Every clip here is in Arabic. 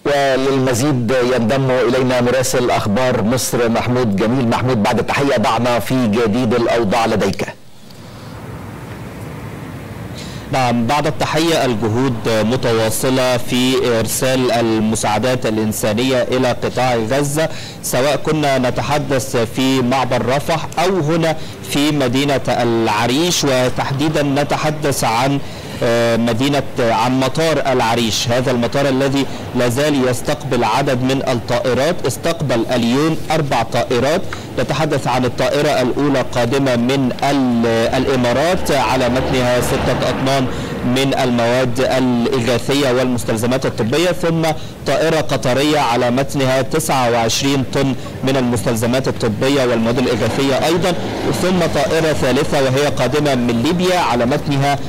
وللمزيد ينضم إلينا مراسل أخبار مصر محمود جميل. محمود، بعد التحية ضعنا في جديد الأوضاع لديك. نعم، بعد التحية الجهود متواصلة في إرسال المساعدات الإنسانية إلى قطاع غزة، سواء كنا نتحدث في معبر رفح أو هنا في مدينة العريش، وتحديدا نتحدث عن عن مطار العريش. هذا المطار الذي لازال يستقبل عدد من الطائرات، استقبل اليوم 4 طائرات. نتحدث عن الطائرة الأولى قادمة من الإمارات على متنها 6 أطنان من المواد الإغاثية والمستلزمات الطبية، ثم طائرة قطرية على متنها 29 طن من المستلزمات الطبية والمواد الإغاثية أيضا، ثم طائرة ثالثة وهي قادمة من ليبيا على متنها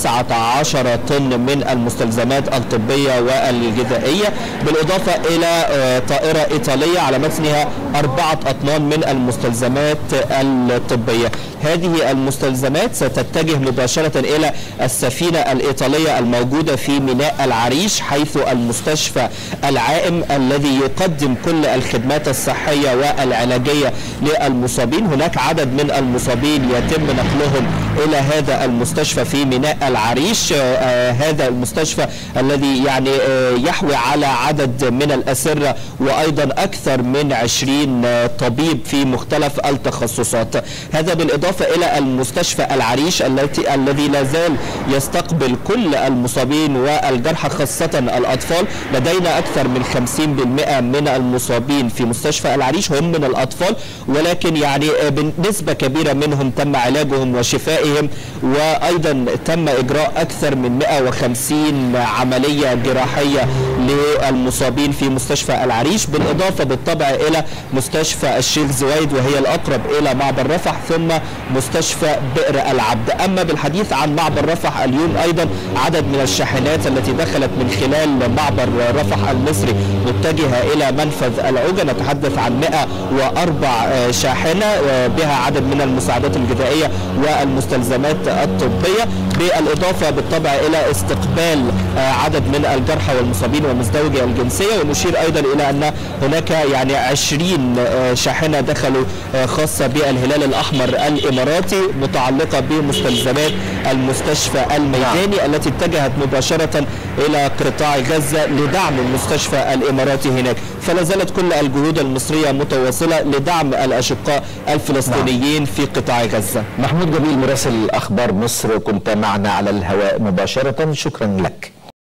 19 طن من المستلزمات الطبية والغذائية، بالإضافة إلى طائرة إيطالية على متنها 4 أطنان من المستلزمات الطبية. هذه المستلزمات ستتجه مباشرة إلى السفينة الإيطالية الموجودة في ميناء العريش، حيث المستشفى العائم الذي يقدم كل الخدمات الصحية والعلاجية للمصابين. هناك عدد من المصابين يتم نقلهم إلى هذا المستشفى في ميناء العريش. هذا المستشفى الذي يحوي على عدد من الأسرة وأيضا أكثر من 20 طبيب في مختلف التخصصات. هذا بالإضافة إلى المستشفى العريش الذي لازال يستقبل كل المصابين والجرحى خاصة الأطفال. لدينا أكثر من 50% من المصابين في مستشفى العريش هم من الأطفال، ولكن بنسبة كبيرة منهم تم علاجهم وشفائهم، وأيضا تم إجراء أكثر من 150 عملية جراحية للمصابين في مستشفى العريش، بالإضافة بالطبع إلى مستشفى الشيخ زويد وهي الأقرب إلى معبر رفح، ثم مستشفى بئر العبد. أما بالحديث عن معبر رفح، اليوم أيضا عدد من الشاحنات التي دخلت من خلال معبر رفح المصري متجهة إلى منفذ العوجة. نتحدث عن 104 شاحنة بها عدد من المساعدات الغذائية والمستلزمات الطبية، بالإضافة بالطبع إلى استقبال عدد من الجرحى والمصابين ومزدوجي الجنسية. ونشير أيضا إلى أن هناك 20 شاحنة دخلوا خاصة بالهلال الأحمر الإماراتي متعلقة بمستلزمات المستشفى الميداني التي اتجهت مباشرة إلى قطاع غزة لدعم المستشفى الإماراتي هناك. فلا زالت كل الجهود المصرية متواصلة لدعم الأشقاء الفلسطينيين في قطاع غزة. محمود جميل مراسل أخبار مصر، كنت معنا على الهواء مباشرة، شكرا لك.